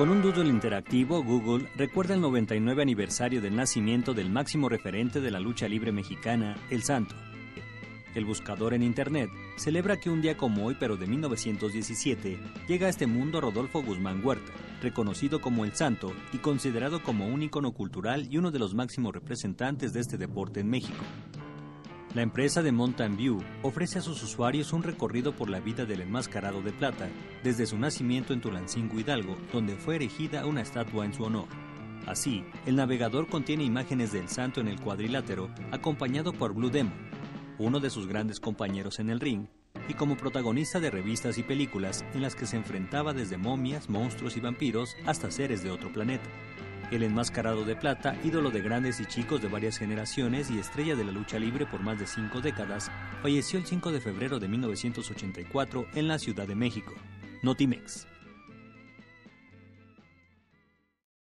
Con un doodle interactivo, Google recuerda el 99 aniversario del nacimiento del máximo referente de la lucha libre mexicana, El Santo. El buscador en Internet celebra que un día como hoy, pero de 1917, llega a este mundo Rodolfo Guzmán Huerta, reconocido como El Santo y considerado como un ícono cultural y uno de los máximos representantes de este deporte en México. La empresa de Mountain View ofrece a sus usuarios un recorrido por la vida del enmascarado de plata, desde su nacimiento en Tulancingo, Hidalgo, donde fue erigida una estatua en su honor. Así, el navegador contiene imágenes del santo en el cuadrilátero, acompañado por Blue Demon, uno de sus grandes compañeros en el ring, y como protagonista de revistas y películas en las que se enfrentaba desde momias, monstruos y vampiros hasta seres de otro planeta. El enmascarado de plata, ídolo de grandes y chicos de varias generaciones y estrella de la lucha libre por más de 5 décadas, falleció el 5 de febrero de 1984 en la Ciudad de México. Notimex.